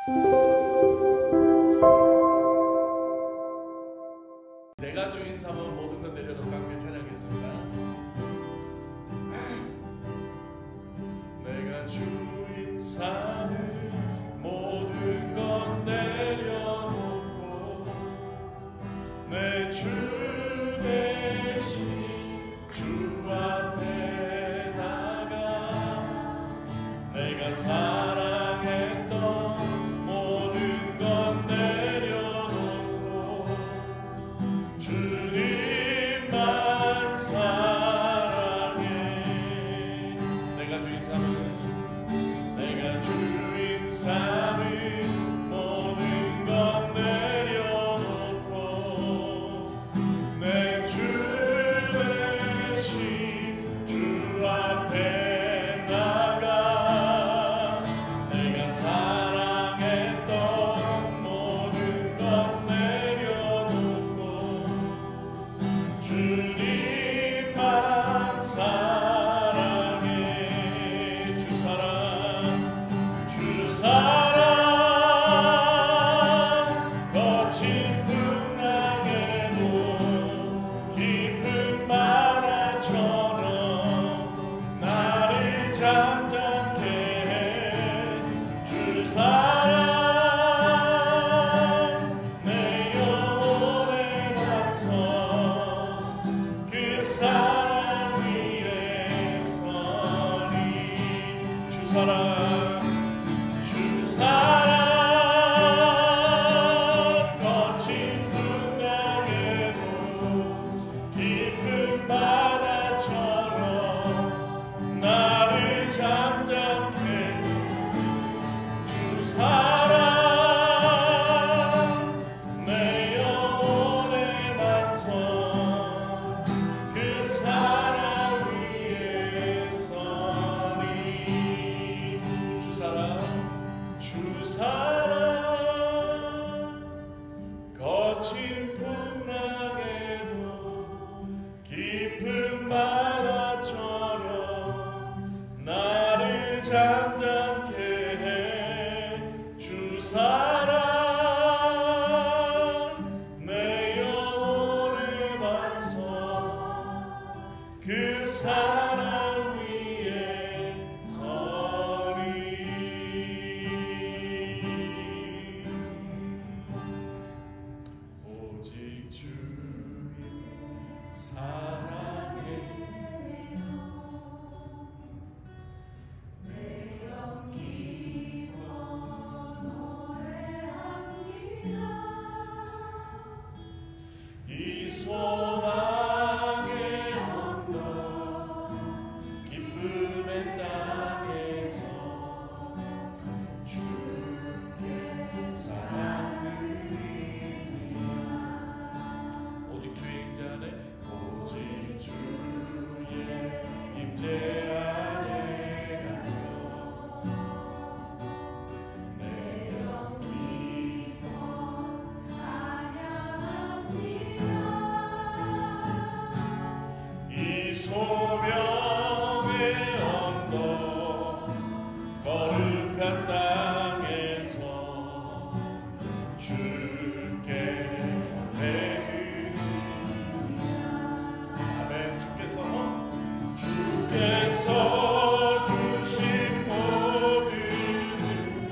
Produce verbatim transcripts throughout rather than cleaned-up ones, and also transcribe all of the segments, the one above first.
내가 주인 삼은 모든 것 내려놓고 함께 찬양하겠습니다. 내가 주인 삼은 모든 것 내려놓고 내 주 대신 주 앞에 나가 내가 사랑했던 모든 것 내려놓고 주님만 사랑해. 내가 주인 삼은 내가 주인 삼은 모든 것 내려놓고 내 주 대신 주 앞에 나가 내가 사랑했던 모든 것 내려놓고 주님만 사랑해. 주 사랑 주 사랑 거친 풍랑에도 깊은 바다처럼 나를 잠잠케 해. 주 사랑 내 영혼의 반석 그 사랑 위에 서리. 주 사랑 주 사랑 거친 풍랑에도 깊은 바다처럼 나를 잠잠케 해. 주 사랑 내 영혼의 반석 그 사랑 위에 서리. 주 사랑 주 사랑 거친 풍랑에도 깊은 바다처럼 나를 잠잠케 해. 주 사랑 내 영혼의 반석 그 사랑 위에 서리. 오직 주의 사랑해 내 영기와 노래합니다. 이 소망의 언덕 기쁨의 땅에서 주께 사랑을 오직 주의 임재 안에 오직 주의 임재 안에 갇혀 내 영기와 찬양합니다. 이 소명의 언덕 거룩한 땅에서 주께 아멘. 주께서 주께서 주신 모든 은혜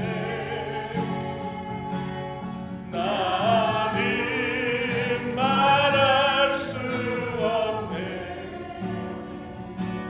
나는 말할 수 없네.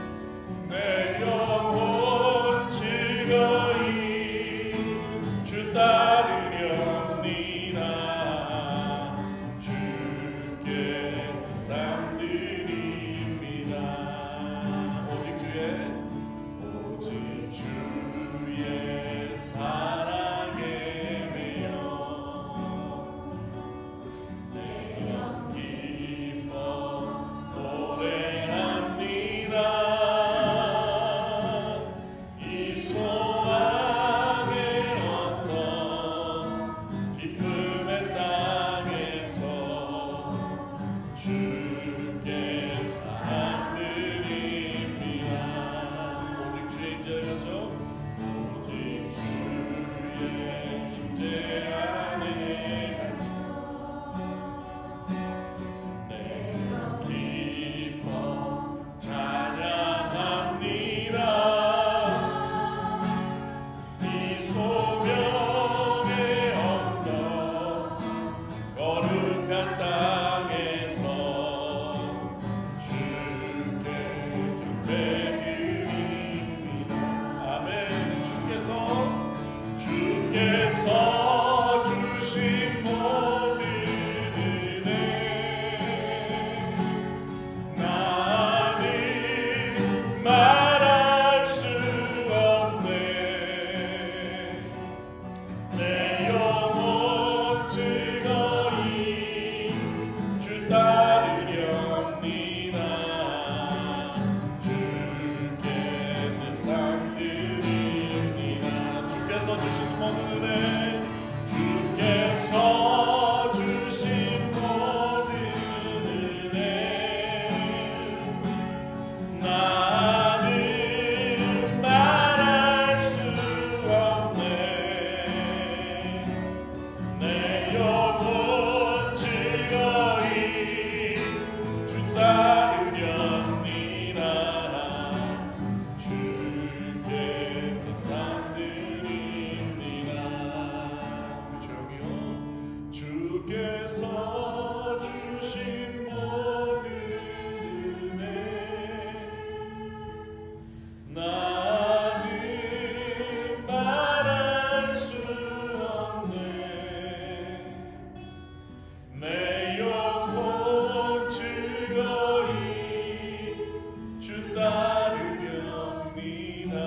임재 안에 갇혀 내 기뻐 찬양합니다. 이 소명의 언덕 거룩한 땅에서 주께 경배드립니다. 아멘. 주께서 주께서 주신 모든 은혜 나는 말할 수 없네. 내 영혼 즐거이 주 따르렵니다. 주께 내 삶 드립니다. 주께서 주신 모든 은혜 주께서 주신 모든 은혜 나는 말할 수 없네. 내 영혼 즐거이 주 따르렵니다. 주께 내 삶 드립니다. 조용히요. 주께서 주신 모든 은혜 나는 말할 수 없네. 내 영혼 즐거이 주 따르렵니다.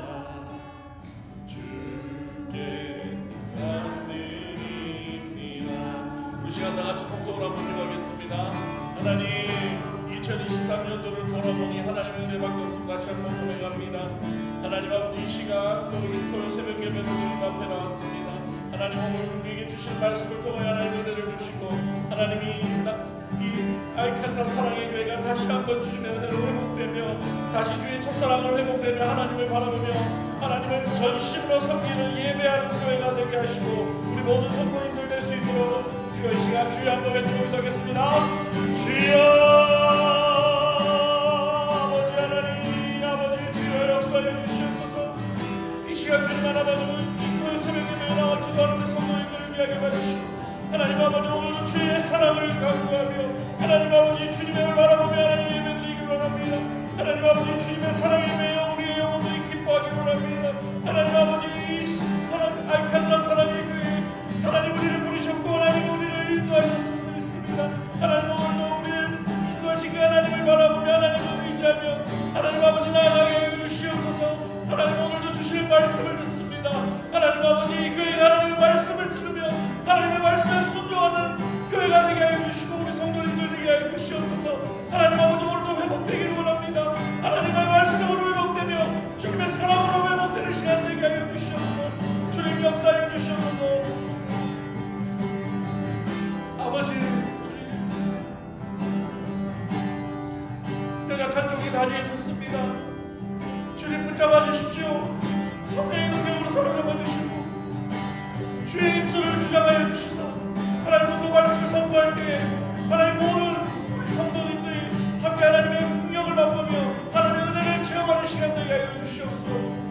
주께 산 드립니다. 우리 시간 다 같이 통성으로 한번 기도하겠습니다. 하나님, 이천이십삼 년도를 돌아보니 하나님의 은혜밖에 없음 다시 한번 고백합니다. 하나님 아버지, 이 시간 또 이 토요일 새벽 예배로 주님 앞에 나왔습니다. 하나님, 오늘 우리에게 주신 말씀을 통해 하나님 은혜를 주시고 하나님이 이 알칸사 사랑의 교회가 다시 한번 주님의 은혜로 회복되며 다시 주의 첫사랑을 회복되며 하나님을 바라보며 하나님을 전심으로 섬기는 예배하는 교회가 되게 하시고 우리 모든 성도님들 될 수 있도록 주여 이 시간 주여 한번 외치고 기도하겠습니다. 주여 아버지 하나님, 아버지 주여 역사해 주시옵소서. 이 시간 주님 하나님은 이 토요일 새벽 예배에 나와 기도하는 성도님들을 위하게 봐주시고 하나님 아버지, 오늘도 주의 사랑을 강구하며 하나님 아버지 주님을 바라보며 하나님 예배드리기 원합니다. 하나님 아버지, 주님의 사랑에 매여 우리의 영혼들이 기뻐하기 원합니다. 하나님 아버지, 이 사랑, 알칸사 사랑의 교회 하나님 우리를 부르셨고 하나님 우리를 인도하셨음을 믿습니다. 하나님 오늘도 우리를 인도하신 그 하나님을 바라보며 하나님을 의지하며 하나님 아버지 나아가게 하여 주시옵소서. 하나님 오늘도 주시는 말씀을 듣습니다. 하나님 아버지, 이 교회가 하나님의 말씀을 들으며 하나님의 말씀에 순종하는 교회가 되게 하여 주시고 우리 성도님들 되게 하여 주시옵소서. 하나님 아버지, 오늘도 회복되기를 원합니다. 하나님의 말씀으로 회복되며 주님의 사랑으로 회복되는 시간 되게 하여 주시옵소서. 주님 역사하여 주시옵소서. 아버지, 연약한 종이 다리에 섰습니다. 주님 붙잡아 주십시오. 성령의 능력으로 사로잡아 주시고 주의 입술을 주장하여 주시사 하나님 오늘 말씀을 선포할 때에 하나님 모든 우리 성도님들이 함께 하나님의 능력을 맛보며 하나님의 은혜를 체험하는 시간 되게 하여 주시옵소서.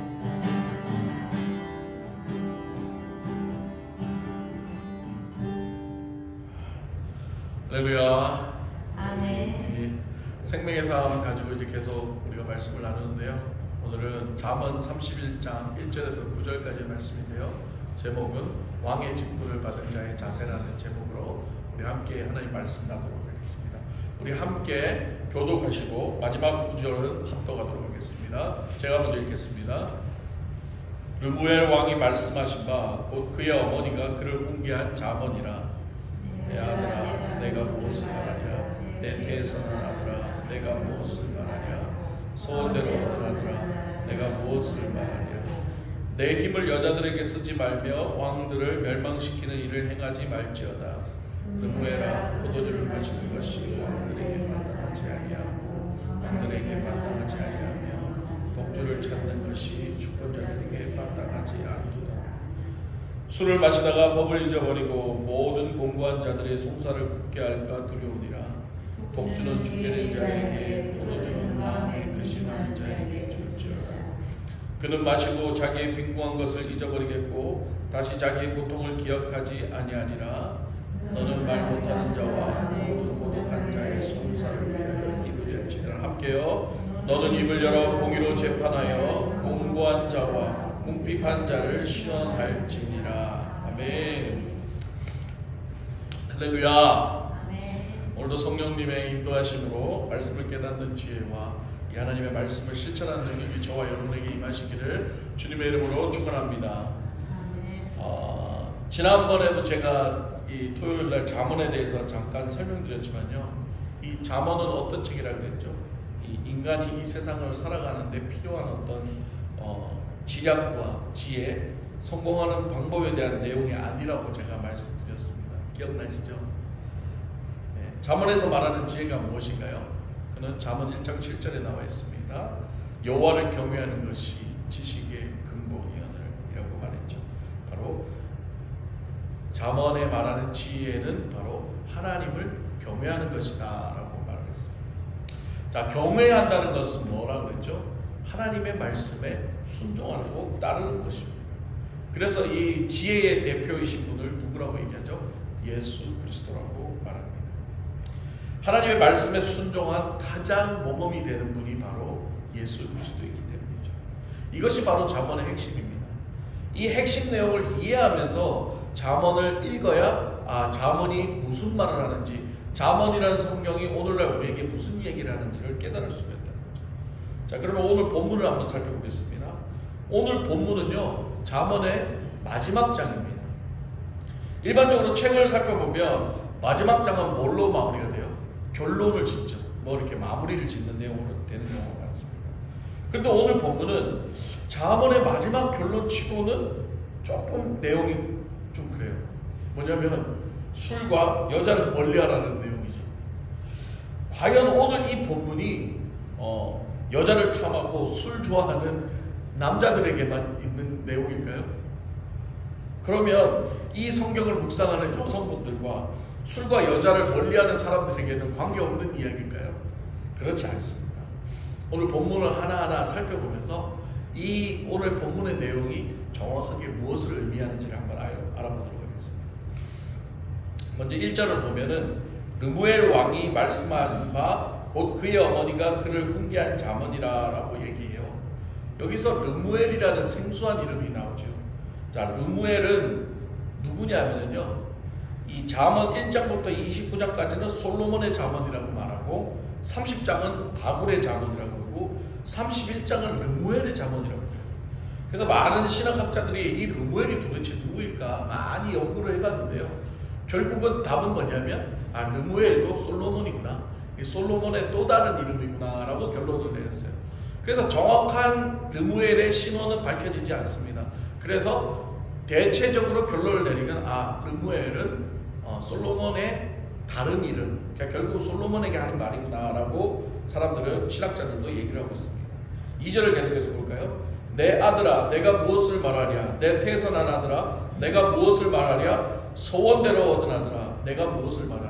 할렐루야. 아멘. 생명의 삶 가지고 이제 계속 우리가 말씀을 나누는데요. 오늘은 잠언 삼십일 장 일 절에서 구 절까지의 말씀인데요. 제목은 왕의 직분을 받은 자의 자세라는 제목으로 우리 함께 하나님 말씀 나누도록 하겠습니다. 우리 함께 교독하시고 마지막 구 절은 합독하도록 하겠습니다. 제가 먼저 읽겠습니다. 르무엘 왕이 말씀하신 바 곧 그의 어머니가 그를 훈계한 잠언이라. 내 아들아, 내가 무엇을 말하냐? 내 태에서는 아들아, 내가 무엇을 말하냐? 소원대로 얻은 아들아, 내가 무엇을 말하냐? 내 힘을 여자들에게 쓰지 말며 왕들을 멸망시키는 일을 행하지 말지어다. 르무엘아, 포도주를 마시는 것이 왕들에게 마땅하지 아니하고 왕들에게 마땅하지 아니하며 독주를 찾는 것이 주권자들에게 마땅하지 않도다. 술을 마시다가 법을 잊어버리고 모든 공고한 자들의 송사를 굳게 할까 두려우니라. 독주는 죽게 자에게 떨어지는 마음에 근심하는 자에게 줄지어다. 그는 마시고 자기의 빈궁한 것을 잊어버리겠고 다시 자기의 고통을 기억하지 아니하니라. 너는 말 못하는 자와 모든 고독한 자의 송사를 위하여 입을 열지니라. 함께요. 너는 입을 열어 공의로 재판하여 공고한 자와 궁핍한 자를 시원할지니라. 아멘. 할렐루야. 오늘도 성령님의 인도하심으로 말씀을 깨닫는 지혜와 이 하나님의 말씀을 실천하는 능력이 저와 여러분에게 임하시기를 주님의 이름으로 축원합니다. 어, 지난번에도 제가 이 토요일날 잠언에 대해서 잠깐 설명드렸지만요, 이 잠언은 어떤 책이라고 그랬죠? 이 인간이 이 세상을 살아가는데 필요한 어떤 어, 지략과 지혜, 성공하는 방법에 대한 내용이 아니라고 제가 말씀드렸습니다. 기억나시죠? 네, 잠언에서 말하는 지혜가 무엇인가요? 그는 잠언 일 장 칠 절에 나와 있습니다. 여호와를 경외하는 것이 지식의 근본이라고 말했죠. 바로 잠언에 말하는 지혜는 바로 하나님을 경외하는 것이다 라고 말을 했습니다. 자, 경외한다는 것은 뭐라고 그랬죠? 하나님의 말씀에 순종하고 따르는 것입니다. 그래서 이 지혜의 대표이신 분을 누구라고 얘기하죠? 예수 그리스도라고 말합니다. 하나님의 말씀에 순종한 가장 모범이 되는 분이 바로 예수 그리스도이기 때문이죠. 이것이 바로 잠언의 핵심입니다. 이 핵심 내용을 이해하면서 잠언을 읽어야 아, 잠언이 무슨 말을 하는지, 잠언이라는 성경이 오늘날 우리에게 무슨 얘기를 하는지를 깨달을 수가 있다는 거죠. 자, 그러면 오늘 본문을 한번 살펴보겠습니다. 오늘 본문은요, 잠언의 마지막 장입니다. 일반적으로 책을 살펴보면 마지막 장은 뭘로 마무리가 돼요? 결론을 짓죠. 뭐 이렇게 마무리를 짓는 내용으로 되는 경우가 많습니다. 그런데 오늘 본문은 잠언의 마지막 결론치고는 조금 내용이 좀 그래요. 뭐냐면 술과 여자를 멀리하라는 내용이죠. 과연 오늘 이 본문이 어, 여자를 탐하고 술 좋아하는 남자들에게만 있는 내용일까요? 그러면 이 성경을 묵상하는 여성분들과 술과 여자를 멀리하는 사람들에게는 관계없는 이야기일까요? 그렇지 않습니다. 오늘 본문을 하나하나 살펴보면서 이 오늘 본문의 내용이 정확하게 무엇을 의미하는지를 한번 알아보도록 하겠습니다. 먼저 일 절을 보면은 르무엘 왕이 말씀하신 바 곧 그의 어머니가 그를 훈계한 잠언이라 라고 얘기해요. 여기서 르무엘이라는 생소한 이름이 나오죠. 자, 르무엘은 누구냐면요, 이 잠언 일 장부터 이십구 장까지는 솔로몬의 잠언이라고 말하고 삼십 장은 바굴의 잠언이라고 그러고 삼십일 장은 르무엘의 잠언이라고 해요. 그래서 많은 신학학자들이 이 르무엘이 도대체 누구일까 많이 연구를 해봤는데요, 결국은 답은 뭐냐면 아, 르무엘도 솔로몬이구나, 이 솔로몬의 또 다른 이름이구나 라고 결론을 내렸어요. 그래서 정확한 르무엘의 신원은 밝혀지지 않습니다. 그래서 대체적으로 결론을 내리면 아, 르무엘은 어, 솔로몬의 다른 이름, 그러니까 결국 솔로몬에게 하는 말이구나 라고 사람들은, 신학자들도 얘기를 하고 있습니다. 이 절을 계속해서 볼까요? 내 아들아 내가 무엇을 말하랴, 내 태선한 아들아 내가 무엇을 말하랴, 소원대로 얻은 아들아 내가 무엇을 말하랴.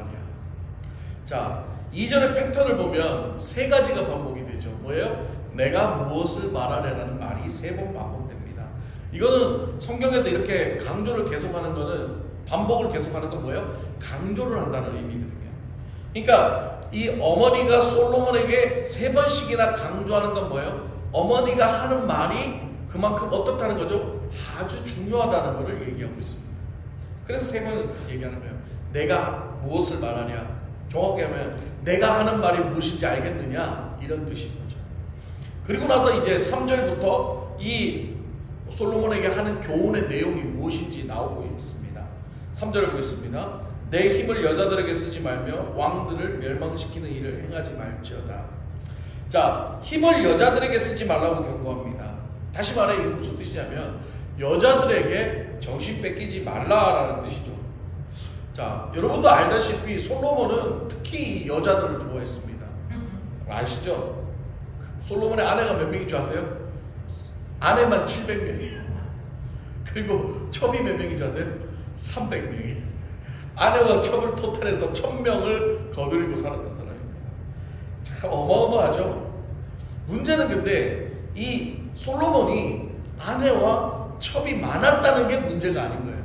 자, 이 절의 패턴을 보면 세 가지가 반복이 되죠. 뭐예요? 내가 무엇을 말하랴라는 말이 세 번 반복됩니다. 이거는 성경에서 이렇게 강조를 계속하는 거는, 반복을 계속하는 건 뭐예요? 강조를 한다는 의미거든요. 그러니까 이 어머니가 솔로몬에게 세 번씩이나 강조하는 건 뭐예요? 어머니가 하는 말이 그만큼 어떻다는 거죠? 아주 중요하다는 것을 얘기하고 있습니다. 그래서 세 번 얘기하는 거예요. 내가 무엇을 말하냐, 정확하게 하면 내가 하는 말이 무엇인지 알겠느냐, 이런 뜻인 거죠. 그리고 나서 이제 삼 절부터 이 솔로몬에게 하는 교훈의 내용이 무엇인지 나오고 있습니다. 삼 절을 보겠습니다. 내 힘을 여자들에게 쓰지 말며 왕들을 멸망시키는 일을 행하지 말지어다. 자, 힘을 여자들에게 쓰지 말라고 경고합니다. 다시 말해 이게 무슨 뜻이냐면 여자들에게 정신 뺏기지 말라라는 뜻이죠. 자, 여러분도 알다시피 솔로몬은 특히 여자들을 좋아했습니다. 아시죠? 솔로몬의 아내가 몇 명인 줄 아세요? 아내만 칠백 명이에요. 그리고 첩이 몇 명인지 아세요? 삼백 명이. 아내와 첩을 토탈해서 천 명을 거두리고 살았던 사람입니다. 참 어마어마하죠. 문제는 근데 이 솔로몬이 아내와 첩이 많았다는 게 문제가 아닌 거예요.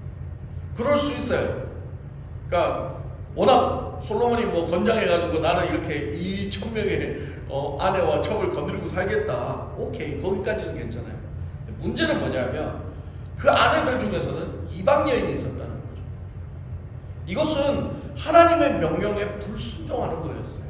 그럴 수 있어요. 그러니까 워낙 솔로몬이 뭐 건장해가지고 나는 이렇게 이천 명의 어, 아내와 첩을 거느리고 살겠다. 오케이, 거기까지는 괜찮아요. 문제는 뭐냐면 그 아내들 중에서는 이방 여인이 있었다는 거죠. 이것은 하나님의 명령에 불순종하는 거였어요.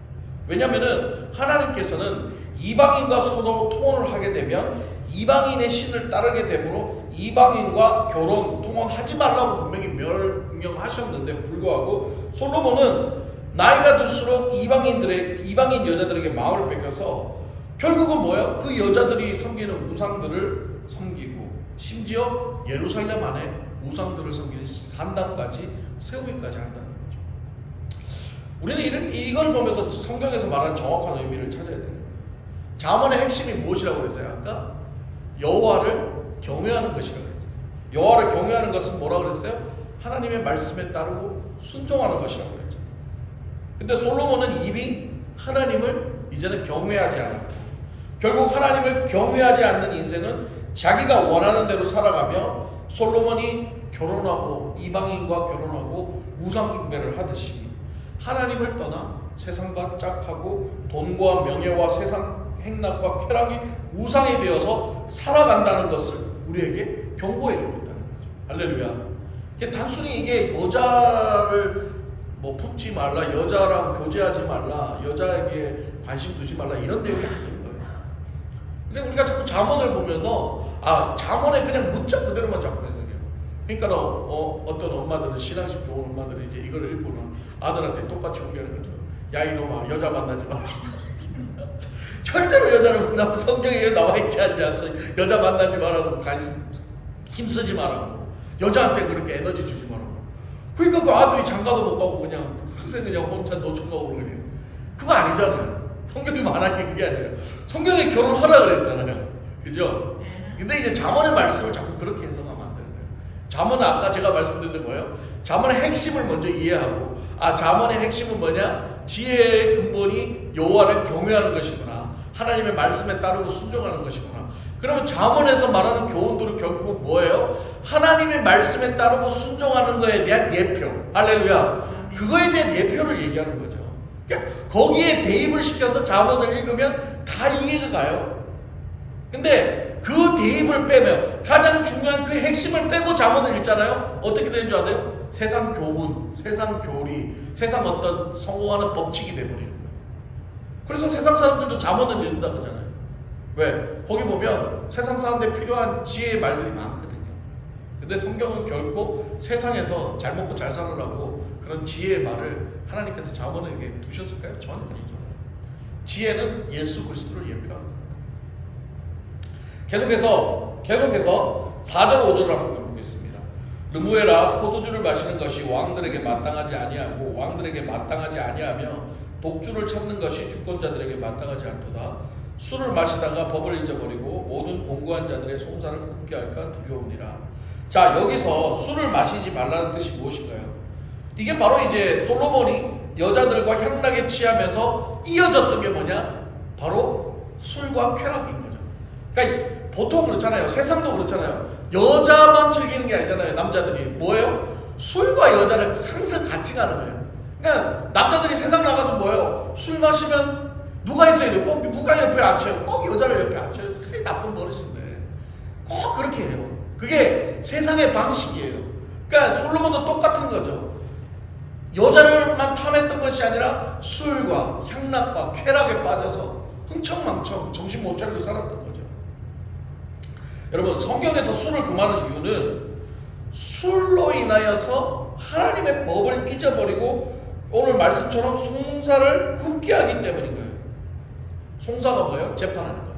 왜냐하면 하나님께서는 이방인과 서로 통혼을 하게 되면 이방인의 신을 따르게 되므로 이방인과 결혼, 통혼하지 말라고 분명히 명령하셨는데 불구하고 솔로몬은 나이가 들수록 이방인들의, 이방인 여자들에게 마음을 뺏겨서 결국은 뭐야? 그 여자들이 섬기는 우상들을 섬기고 심지어 예루살렘 안에 우상들을 섬기는 산당까지 세우기까지 한다는 거죠. 우리는 이런, 이걸 보면서 성경에서 말하는 정확한 의미를 찾아야 돼요. 잠언의 핵심이 무엇이라고 그랬어요? 아까 여호와를 경외하는 것이라고 그랬죠. 여호와를 경외하는 것은 뭐라고 그랬어요? 하나님의 말씀에 따르고 순종하는 것이라고 그랬죠. 근데 솔로몬은 이미 하나님을 이제는 경외하지 않았고 결국 하나님을 경외하지 않는 인생은 자기가 원하는 대로 살아가며 솔로몬이 결혼하고 이방인과 결혼하고 우상 숭배를 하듯이 하나님을 떠나 세상과 짝하고 돈과 명예와 세상 행락과 쾌락이 우상이 되어서 살아간다는 것을 우리에게 경고해 주고 있다는 거죠. 할렐루야. 이게 단순히 이게 여자를 뭐 품지 말라, 여자랑 교제하지 말라, 여자에게 관심 두지 말라 이런 내용이 아닌 거예요. 근데 우리가 자꾸 잠언을 보면서 아 잠언에 그냥 문자 그대로만 자꾸 해석해요. 그러니까 어, 어떤 엄마들은 신앙심 좋은 엄마들이 이제 이걸 읽고는 아들한테 똑같이 공개하는 거죠. 야 이놈아 여자 만나지 마라. 절대로 여자를 만나면 성경에 나와있지 않냐. 여자 만나지 말라고 관심 힘쓰지 말라고 여자한테 그렇게 에너지 주지 말라고. 그러니까 그 아들이 장가도 못 가고 그냥 평생 그냥 혼자 노총각으로 그래요. 그거 아니잖아요. 성경이 말하는 게 그게 아니에요. 성경에 결혼하라 그랬잖아요. 그죠? 근데 이제 잠언의 말씀을 자꾸 그렇게 해석하면 안 되는 거예요. 잠언은 아까 제가 말씀드린 거예요. 잠언의 핵심을 먼저 이해하고 아 잠언의 핵심은 뭐냐? 지혜의 근본이 여호와를 경외하는 것이구나. 하나님의 말씀에 따르고 순종하는 것이구나. 그러면 잠언에서 말하는 교훈들은 결국은 뭐예요? 하나님의 말씀에 따르고 순종하는 것에 대한 예표. 할렐루야. 그거에 대한 예표를 얘기하는 거죠. 그러니까 거기에 대입을 시켜서 잠언을 읽으면 다 이해가 가요. 근데 그 대입을 빼면 가장 중요한 그 핵심을 빼고 잠언을 읽잖아요. 어떻게 되는 줄 아세요? 세상 교훈, 세상 교리, 세상 어떤 성공하는 법칙이 돼버리는 거예요. 그래서 세상 사람들도 잠언을 읽는다 그러잖아요. 왜? 거기 보면 세상 사람들에 필요한 지혜의 말들이 많거든요. 근데 성경은 결코 세상에서 잘 먹고 잘 살으라고 그런 지혜의 말을 하나님께서 잠언에게 두셨을까요? 전혀 아니죠. 지혜는 예수 그리스도를 예표합니다. 계속해서 계속해서 사 절 오 절을 한번 보겠습니다. 르무에라 포도주를 마시는 것이 왕들에게 마땅하지 아니하고 왕들에게 마땅하지 아니하며 독주를 찾는 것이 주권자들에게 마땅하지 않도다. 술을 마시다가 법을 잊어버리고 모든 공고한 자들의 송사를 굽게 할까 두려우니라. 자, 여기서 술을 마시지 말라는 뜻이 무엇인가요? 이게 바로 이제 솔로몬이 여자들과 향락에 취하면서 이어졌던 게 뭐냐? 바로 술과 쾌락인 거죠. 그러니까 보통 그렇잖아요. 세상도 그렇잖아요. 여자만 즐기는 게 아니잖아요. 남자들이 뭐예요? 술과 여자를 항상 같이 가는 거예요. 그러니까 남자들이 세상 나가서 뭐예요? 술 마시면 누가 있어야 돼요? 꼭 누가 옆에 앉혀요? 꼭 여자를 옆에 앉혀요. 그게 나쁜 버릇인데 꼭 그렇게 해요. 그게 세상의 방식이에요. 그러니까 솔로몬도 똑같은 거죠. 여자를만 탐했던 것이 아니라 술과 향락과 쾌락에 빠져서 흥청망청 정신 못 차리고 살았던 거죠. 여러분 성경에서 술을 금하는 이유는 술로 인하여서 하나님의 법을 잊어버리고 오늘 말씀처럼 송사를 굽게 하기 때문인 거예요. 송사가 뭐예요? 재판하는 거죠.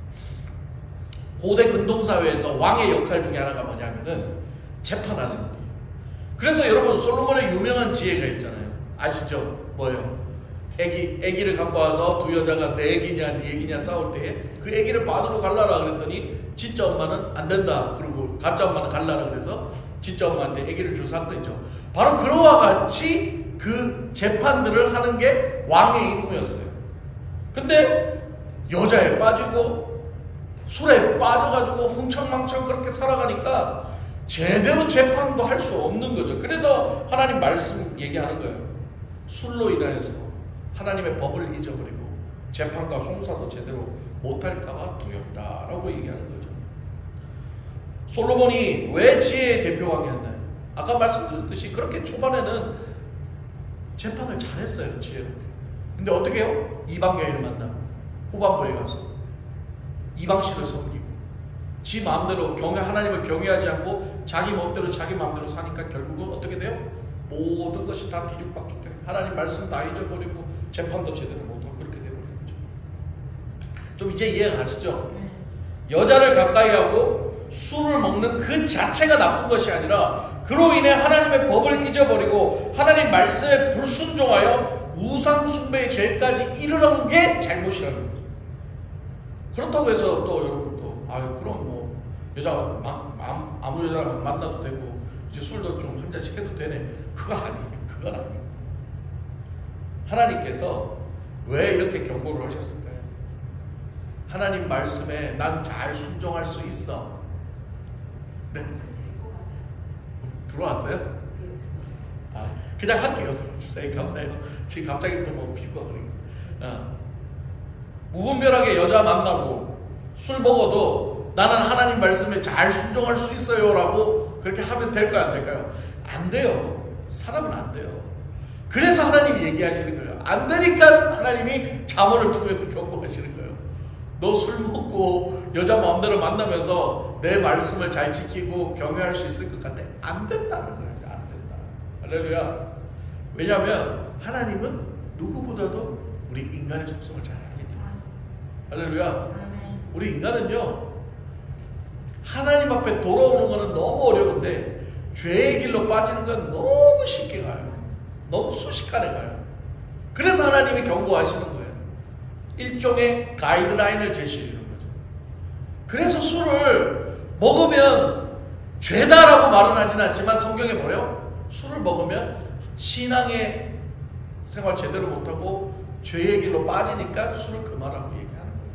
고대 근동사회에서 왕의 역할 중에 하나가 뭐냐면은 재판하는 거예요. 그래서 여러분 솔로몬의 유명한 지혜가 있잖아요. 아시죠? 뭐예요? 애기, 애기를 갖고 와서 두 여자가 내 애기냐 네 애기냐 싸울 때 그 애기를 반으로 갈라라 그랬더니 진짜 엄마는 안 된다 그러고 그 가짜 엄마는 갈라라 그래서 진짜 엄마한테 아기를 준 사건이죠. 바로 그와 같이 그 재판들을 하는 게 왕의 임무였어요. 근데 여자에 빠지고 술에 빠져가지고 흥청망청 그렇게 살아가니까 제대로 재판도 할 수 없는 거죠. 그래서 하나님 말씀 얘기하는 거예요. 술로 인해서 하나님의 법을 잊어버리고 재판과 송사도 제대로 못할까봐 두렵다라고 얘기하는 거죠. 솔로몬이 왜 지혜의 대표왕이었나요? 아까 말씀드렸듯이 그렇게 초반에는 재판을 잘했어요. 지혜롭게. 근데 어떻게 해요? 이방 여인을 만나고 후반부에 가서 이방신을 섬기고 지 마음대로 경외 하나님을 경외하지 않고 자기 멋대로 자기 마음대로 사니까 결국은 어떻게 돼요? 모든 것이 다 뒤죽박죽 돼요. 하나님 말씀 다 잊어버리고 재판도 제대로 못하고 그렇게 돼버리는 거죠. 좀 이제 이해가 가시죠? 여자를 가까이 하고 술을 먹는 그 자체가 나쁜 것이 아니라 그로 인해 하나님의 법을 잊어버리고 하나님 말씀에 불순종하여 우상 숭배의 죄까지 이르는 게 잘못이라는 거죠. 그렇다고 해서 또 여러분 또 아유 그럼 뭐 여자 마, 마, 아무 여자를 만나도 되고 이제 술도 좀 한 잔씩 해도 되네. 그거 아니에요. 그건 아니에요. 하나님께서 왜 이렇게 경고를 하셨을까요? 하나님 말씀에 난 잘 순종할 수 있어. 네. 들어왔어요? 아, 그냥 할게요. 주사님 감사해요. 지금 갑자기 또 뭐 피부가 그러니까. 어. 무분별하게 여자 만나고 술 먹어도 나는 하나님 말씀에 잘 순종할 수 있어요 라고 그렇게 하면 될까요? 안 될까요? 안 돼요. 사람은 안 돼요. 그래서 하나님이 얘기하시는 거예요. 안 되니까 하나님이 잠언을 통해서 경고하시는 거예요. 너 술 먹고 여자 마음대로 만나면서 내 말씀을 잘 지키고 경외할 수 있을 것 같아? 안 된다는 거예요. 안 된다. 할렐루야. 왜냐하면 하나님은 누구보다도 우리 인간의 속성을 잘 알기 때문에. 할렐루야. 우리 인간은요 하나님 앞에 돌아오는 거는 너무 어려운데 죄의 길로 빠지는 건 너무 쉽게 가요. 너무 순식간에 가요. 그래서 하나님이 경고하시는 거예요. 일종의 가이드라인을 제시해 주는 거죠. 그래서 술을 먹으면 죄다라고 말은 하진 않지만 성경에 뭐예요? 술을 먹으면 신앙의 생활 제대로 못하고 죄의 길로 빠지니까 술을 그만하고 얘기하는 거예요.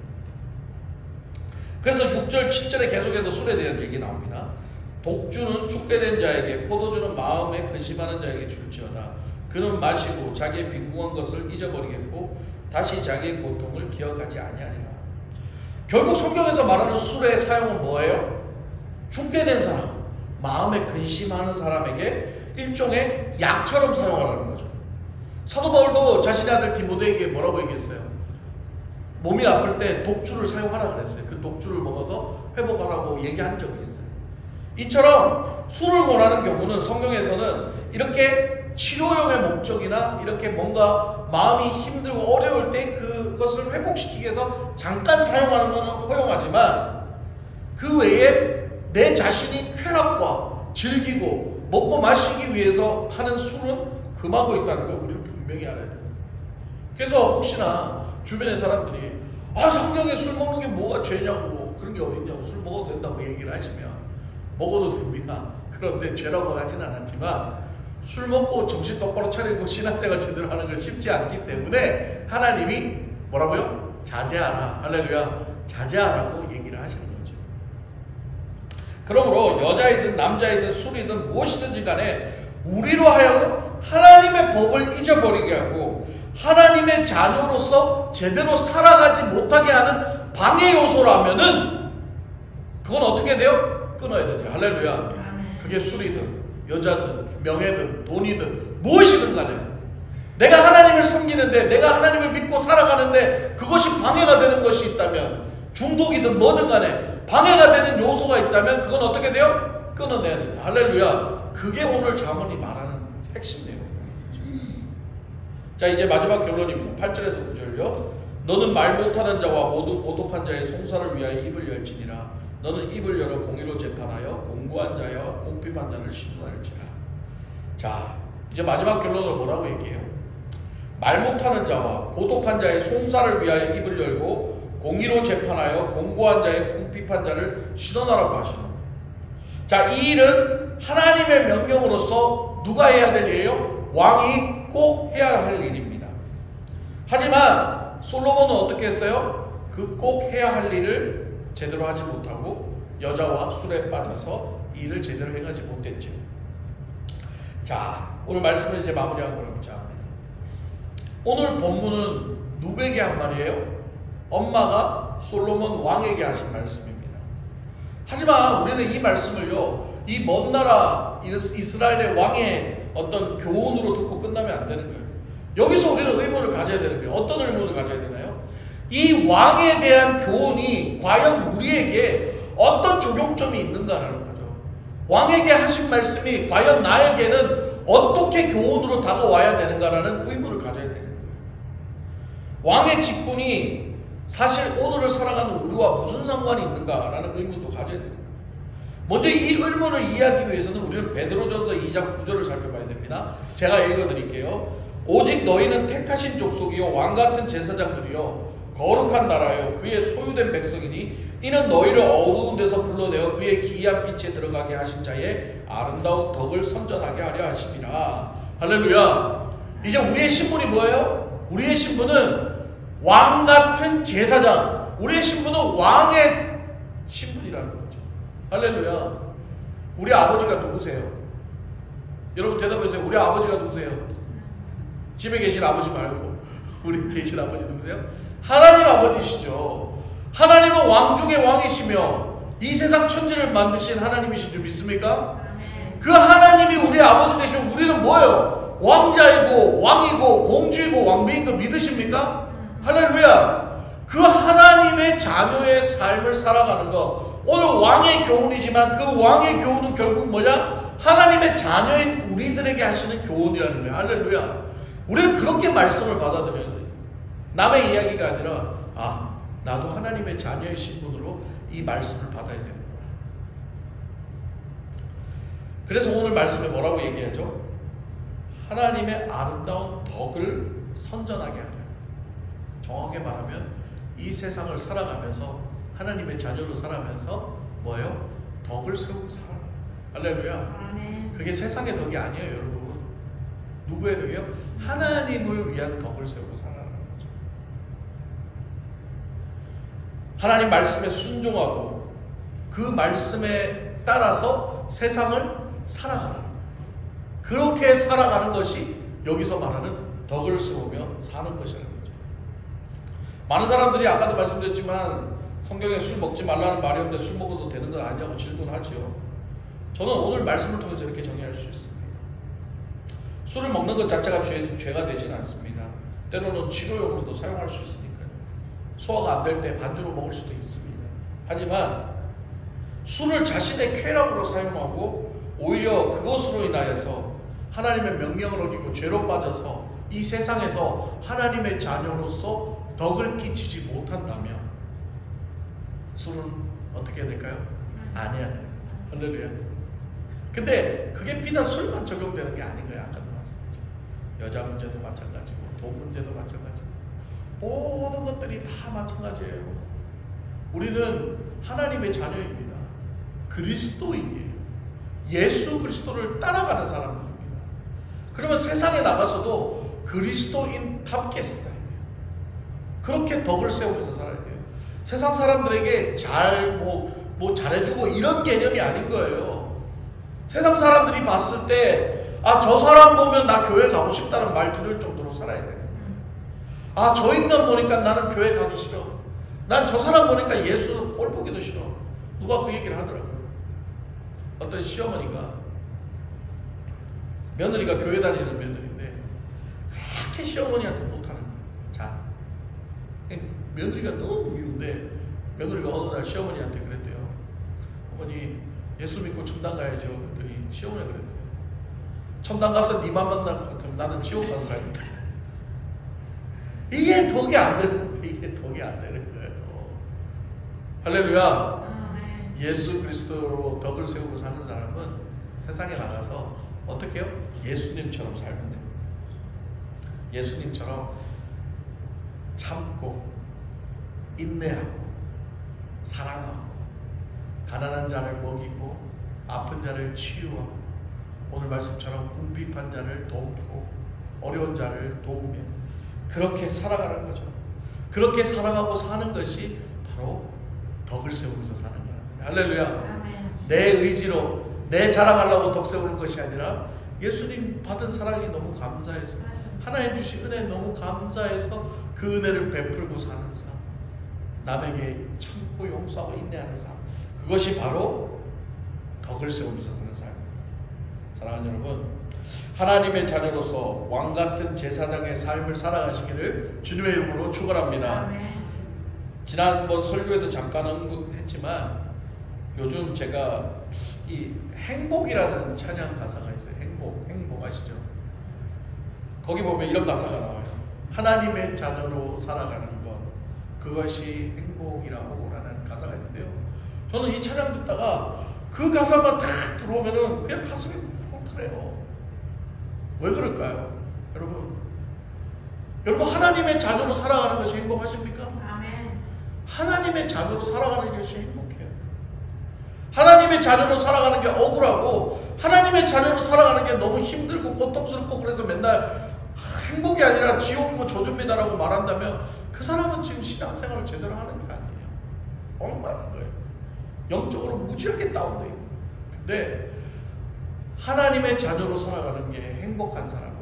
그래서 육 절, 칠 절에 계속해서 술에 대한 얘기 나옵니다. 독주는 축배된 자에게, 포도주는 마음에 근심하는 자에게 줄지어다. 그는 마시고 자기의 빈궁한 것을 잊어버리겠고 다시 자기의 고통을 기억하지 아니하리라. 결국 성경에서 말하는 술의 사용은 뭐예요? 축배된 사람, 마음에 근심하는 사람에게 일종의 약처럼 사용하라는 거죠. 사도 바울도 자신의 아들 디모데에게 뭐라고 얘기했어요? 몸이 아플 때 독주를 사용하라 그랬어요. 그 독주를 먹어서 회복하라고 얘기한 적이 있어요. 이처럼 술을 권하는 경우는 성경에서는 이렇게 치료용의 목적이나 이렇게 뭔가 마음이 힘들고 어려울 때 그것을 회복시키기 위해서 잠깐 사용하는 것은 허용하지만 그 외에 내 자신이 쾌락과 즐기고 먹고 마시기 위해서 하는 술은 금하고 있다는 걸 우리는 분명히 알아야 돼요. 그래서 혹시나 주변의 사람들이 아 성경에 술 먹는 게 뭐가 죄냐고 그런 게 어딨냐고 술 먹어도 된다고 얘기를 하시면 먹어도 됩니다. 그런데 죄라고 하진 않았지만 술 먹고 정신 똑바로 차리고 신앙생활 제대로 하는 건 쉽지 않기 때문에 하나님이 뭐라고요? 자제하라. 할렐루야. 자제하라고 얘기를 하시는 거죠. 그러므로 여자이든 남자이든 술이든 무엇이든지 간에 우리로 하여금 하나님의 법을 잊어버리게 하고 하나님의 자녀로서 제대로 살아가지 못하게 하는 방해 요소라면은 그건 어떻게 돼요? 끊어야 돼요. 할렐루야. 그게 술이든 여자든 명예든 돈이든 무엇이든 간에 내가 하나님을 섬기는데 내가 하나님을 믿고 살아가는데 그것이 방해가 되는 것이 있다면 중독이든 뭐든 간에 방해가 되는 요소가 있다면 그건 어떻게 돼요? 끊어내야 됩니다. 할렐루야. 그게 오늘 잠언이 말하는 핵심 내용입니다. 자 이제 마지막 결론입니다. 팔 절에서 구 절요. 너는 말 못하는 자와 모두 고독한 자의 송사를 위하여 입을 열지니라. 너는 입을 열어 공의로 재판하여 공고한 자와 공핍한 자를 신문할지라. 자 이제 마지막 결론을 뭐라고 얘기해요? 말 못하는 자와 고독한 자의 송사를 위하여 입을 열고 공의로 재판하여 공고한 자의 궁핍한 자를 신원하라고 하시는 거예요. 자, 이 일은 하나님의 명령으로서 누가 해야 될 일이에요? 왕이 꼭 해야 할 일입니다. 하지만 솔로몬은 어떻게 했어요? 그 꼭 해야 할 일을 제대로 하지 못하고 여자와 술에 빠져서 이 일을 제대로 행하지 못했죠. 자, 오늘 말씀을 이제 마무리하고자 합니다. 오늘 본문은 누구에게 한 말이에요? 엄마가 솔로몬 왕에게 하신 말씀입니다. 하지만 우리는 이 말씀을요, 이 먼 나라 이스라엘의 왕의 어떤 교훈으로 듣고 끝나면 안 되는 거예요. 여기서 우리는 의문을 가져야 되는 거예요. 어떤 의문을 가져야 되나요? 이 왕에 대한 교훈이 과연 우리에게 어떤 적용점이 있는가라는 거죠. 왕에게 하신 말씀이 과연 나에게는 어떻게 교훈으로 다가와야 되는가라는 의문을 가져야 되는 거예요. 왕의 직분이 사실 오늘을 살아가는 우리와 무슨 상관이 있는가라는 의문도 가져야 돼요. 먼저 이 의문을 이해하기 위해서는 우리는 베드로전서 이 장 구 절을 살펴봐야 됩니다. 제가 읽어드릴게요. 오직 너희는 택하신 족속이요 왕같은 제사장들이요 거룩한 나라요 그의 소유된 백성이니 이는 너희를 어두운 데서 불러내어 그의 기이한 빛에 들어가게 하신 자의 아름다운 덕을 선전하게 하려 하심이라. 할렐루야. 이제 우리의 신분이 뭐예요? 우리의 신분은 왕같은 제사장. 우리의 신분은 왕의 신분이라는 거죠. 할렐루야. 우리 아버지가 누구세요? 여러분 대답해주세요. 우리 아버지가 누구세요? 집에 계신 아버지 말고 우리 계신 아버지 누구세요? 하나님 아버지시죠. 하나님은 왕 중의 왕이시며 이 세상 천지를 만드신 하나님이신 줄 믿습니까? 그 하나님이 우리 아버지 되시면 우리는 뭐예요? 왕자이고 왕이고 공주이고 왕비인 걸 믿으십니까? 할렐루야. 그 하나님의 자녀의 삶을 살아가는 것, 오늘 왕의 교훈이지만 그 왕의 교훈은 결국 뭐냐? 하나님의 자녀인 우리들에게 하시는 교훈이라는 거예요. 할렐루야. 우리는 그렇게 말씀을 받아들여야 돼요. 남의 이야기가 아니라 아, 나도 하나님의 자녀의 신분으로 이 말씀을 받아야 되는 거예요. 그래서 오늘 말씀에 뭐라고 얘기하죠? 하나님의 아름다운 덕을 선전하게 하려. 정확하게 말하면 이 세상을 살아가면서 하나님의 자녀로 살아가면서 뭐예요? 덕을 세우고 살아요. 할렐루야. 그게 세상의 덕이 아니에요, 여러분. 누구의 덕이요? 하나님을 위한 덕을 세우고 살아가는 거죠. 하나님 말씀에 순종하고 그 말씀에 따라서 세상을 살아가는 거예요. 그렇게 살아가는 것이 여기서 말하는 덕을 세우며 사는 것이라는 거죠. 많은 사람들이 아까도 말씀드렸지만 성경에 술 먹지 말라는 말이 없는데 술 먹어도 되는 거 아니냐고 질문하죠. 저는 오늘 말씀을 통해서 이렇게 정리할 수 있습니다. 술을 먹는 것 자체가 죄, 죄가 되지는 않습니다. 때로는 치료용으로도 사용할 수 있으니까요. 소화가 안 될 때 반주로 먹을 수도 있습니다. 하지만 술을 자신의 쾌락으로 사용하고 오히려 그것으로 인하여서 하나님의 명령을 어기고 죄로 빠져서 이 세상에서 하나님의 자녀로서 덕을 끼치지 못한다면 술은 어떻게 해야 될까요? 안 해야 돼요. 할렐루야. 근데 그게 비단 술만 적용되는 게 아닌 거예요. 아까도 말씀드렸죠. 여자 문제도 마찬가지고 돈 문제도 마찬가지고 모든 것들이 다 마찬가지예요. 우리는 하나님의 자녀입니다. 그리스도인이에요. 예수 그리스도를 따라가는 사람들입니다. 그러면 세상에 나가서도 그리스도인답게 살아야 돼요. 그렇게 덕을 세우면서 살아야 돼요. 세상 사람들에게 잘, 뭐, 뭐 잘해주고 이런 개념이 아닌 거예요. 세상 사람들이 봤을 때, 아, 저 사람 보면 나 교회 가고 싶다는 말 들을 정도로 살아야 돼요. 아, 저 인간 보니까 나는 교회 가기 싫어. 난 저 사람 보니까 예수 꼴 보기도 싫어. 누가 그 얘기를 하더라고요. 어떤 시어머니가, 며느리가 교회 다니는 며느리인데, 그렇게 시어머니한테 못하는 거예요. 자, 며느리가 너무 미운데, 며느리가 어느 날 시어머니한테 그랬대요. 어머니, 예수 믿고 천당 가야죠. 그랬더니 시어머니가 그랬대요. 천당 가서 니만 만날 것 같으면 나는 지옥 가서 살겠다. 이게 덕이 안 되는 거예요. 이게 덕이 안 되는 거예요. 할렐루야. 예수 그리스도로 덕을 세우고 사는 사람은 세상에 나가서 어떻게 해요? 예수님처럼 살면 돼요. 예수님처럼 참고 인내하고 사랑하고 가난한 자를 먹이고 아픈 자를 치유하고 오늘 말씀처럼 궁핍한 자를 돕고 어려운 자를 도우며 그렇게 살아가는 거죠. 그렇게 살아가고 사는 것이 바로 덕을 세우면서 사는 거예요. 할렐루야. 아멘. 내 의지로 내 자랑하려고 덕 세우는 것이 아니라 예수님 받은 사랑이 너무 감사해서 하나님 주신 은혜 너무 감사해서 그 은혜를 베풀고 사는 삶, 남에게 참고 용서하고 인내하는 삶, 그것이 바로 덕을 세우면서 사는 삶입니다. 사랑하는 여러분, 하나님의 자녀로서 왕같은 제사장의 삶을 살아가시기를 주님의 이름으로 축원합니다. 아멘. 지난번 설교에도 잠깐 언급했지만 요즘 제가 이 행복이라는 찬양 가사가 있어요. 행복, 행복 아시죠? 거기 보면 이런 가사가 나와요. 하나님의 자녀로 살아가는 것, 그것이 행복이라고 라는 가사가 있는데요. 저는 이 찬양 듣다가 그 가사만 탁 들어오면은 그냥 가슴이 뭉클해요. 왜 그럴까요? 여러분, 여러분 하나님의 자녀로 살아가는 것이 행복하십니까? 아멘. 하나님의 자녀로 살아가는 것이 행복해요. 하나님의 자녀로 살아가는 게 억울하고 하나님의 자녀로 살아가는 게 너무 힘들고 고통스럽고 그래서 맨날 행복이 아니라 지옥이고 저주입니다라고 말한다면 그 사람은 지금 신앙생활을 제대로 하는 게 아니에요. 엉망인 거예요. 영적으로 무지하게 다운돼 있는 거예요. 근데 하나님의 자녀로 살아가는 게 행복한 사람은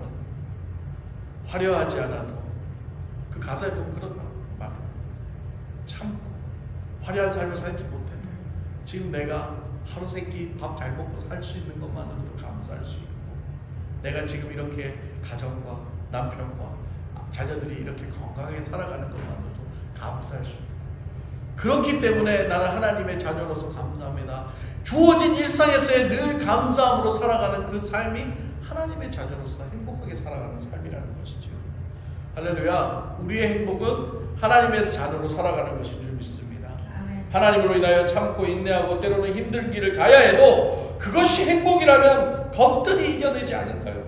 화려하지 않아도 그 가사에 보면 그런 말이에요. 참고 화려한 삶을 살지 못해도 지금 내가 하루 세끼 밥 잘 먹고 살 수 있는 것만으로도 감사할 수 있고 내가 지금 이렇게 가정과 남편과 자녀들이 이렇게 건강하게 살아가는 것만으로도 감사할 수 있고 그렇기 때문에 나는 하나님의 자녀로서 감사합니다. 주어진 일상에서의 늘 감사함으로 살아가는 그 삶이 하나님의 자녀로서 행복하게 살아가는 삶이라는 것이죠. 할렐루야. 우리의 행복은 하나님의 자녀로 살아가는 것인 줄 믿습니다. 하나님으로 인하여 참고 인내하고 때로는 힘든 길을 가야 해도 그것이 행복이라면 거뜬히 이겨내지 않을까요?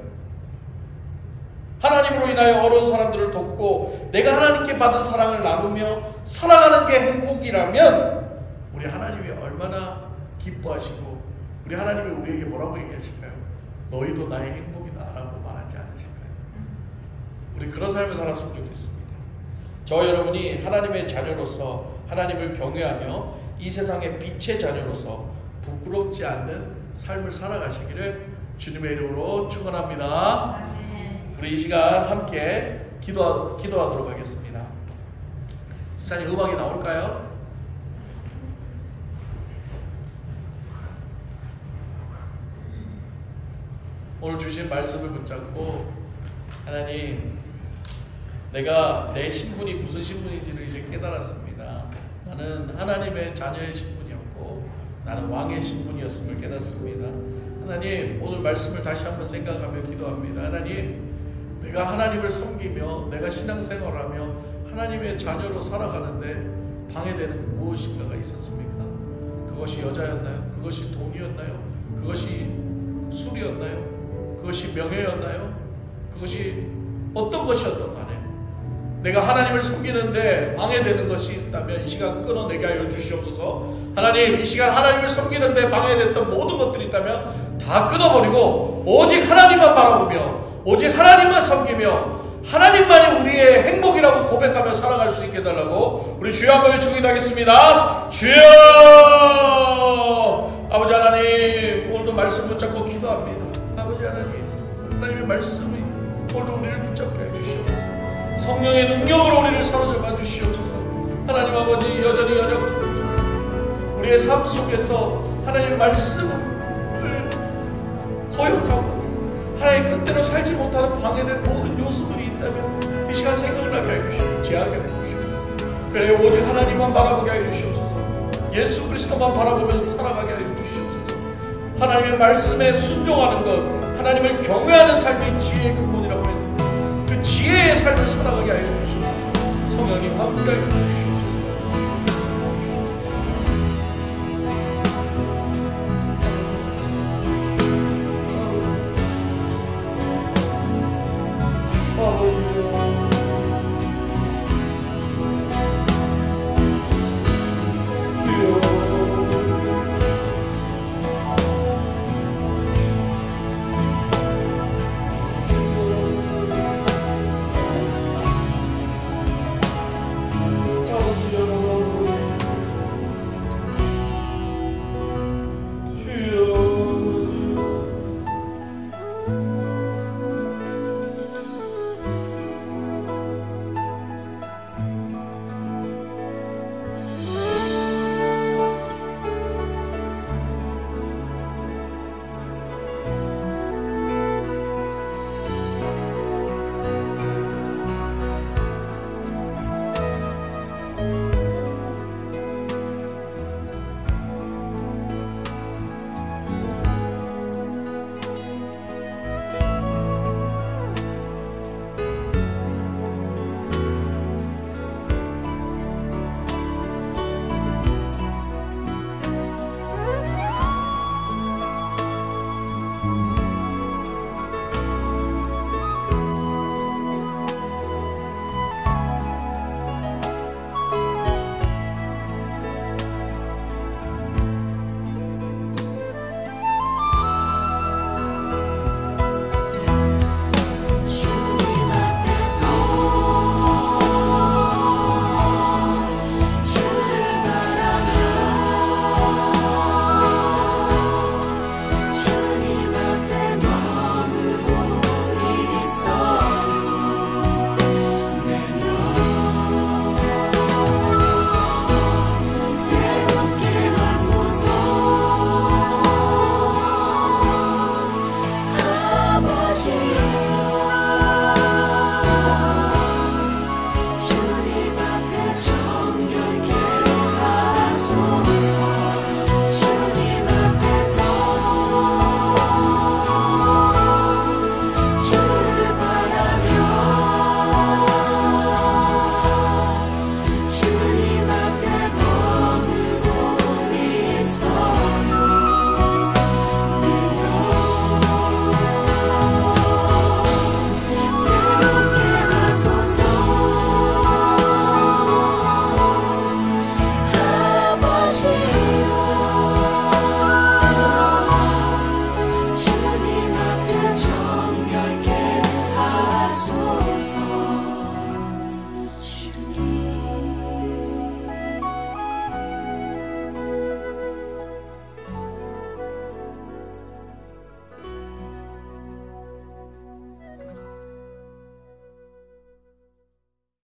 하나님으로 인하여 어려운 사람들을 돕고 내가 하나님께 받은 사랑을 나누며 살아가는 게 행복이라면 우리 하나님이 얼마나 기뻐하시고 우리 하나님이 우리에게 뭐라고 얘기하실까요? 너희도 나의 행복이다 라고 말하지 않으실까요? 우리 그런 삶을 살았으면 좋겠습니다. 저 여러분이 하나님의 자녀로서 하나님을 경외하며 이 세상의 빛의 자녀로서 부끄럽지 않는 삶을 살아가시기를 주님의 이름으로 축원합니다. 아멘. 우리 이 시간 함께 기도, 기도하도록 하겠습니다. 집사님 음악이 나올까요? 오늘 주신 말씀을 붙잡고 하나님, 내가 내 신분이 무슨 신분인지를 이제 깨달았습니다. 나는 하나님의 자녀의 신분이었고 나는 왕의 신분이었음을 깨닫습니다. 하나님, 오늘 말씀을 다시 한번 생각하며 기도합니다. 하나님, 내가 하나님을 섬기며 내가 신앙생활하며 하나님의 자녀로 살아가는데 방해되는 무엇인가가 있었습니까? 그것이 여자였나요? 그것이 돈이었나요? 그것이 술이었나요? 그것이 명예였나요? 그것이 어떤 것이었던 간에 내가 하나님을 섬기는데 방해되는 것이 있다면 이 시간 끊어내게 하여 주시옵소서. 하나님, 이 시간 하나님을 섬기는데 방해됐던 모든 것들이 있다면 다 끊어버리고 오직 하나님만 바라보며 오직 하나님만 섬기며 하나님만이 우리의 행복이라고 고백하며 살아갈 수 있게 해달라고 우리 주여 한번 외치고 기도하겠습니다. 주여! 아버지 하나님, 오늘도 말씀 붙잡고 기도합니다. 아버지 하나님, 하나님의 말씀이 오늘도 우리를 붙잡게 해주시옵소서. 성령의 능력으로 우리를 사로잡아 주시옵소서. 하나님 아버지, 여전히 여자분 우리의 삶 속에서 하나님의 말씀을 거역하고 하나님 뜻대로 살지 못하는 방해된 모든 요소들이 있다면 이 시간 생각을 나게 해주시고 제하게 해주시고 그래요, 오직 하나님만 바라보게 해주시옵소서. 예수 그리스도만 바라보면서 살아가게 해주시옵소서. 하나님의 말씀에 순종하는 것, 하나님을 경외하는 삶이 지혜의 근본이라고 했는데 그 지혜의 삶을 살아가게 하여 주시옵소서. 성령님 함께 하여 주시옵소서.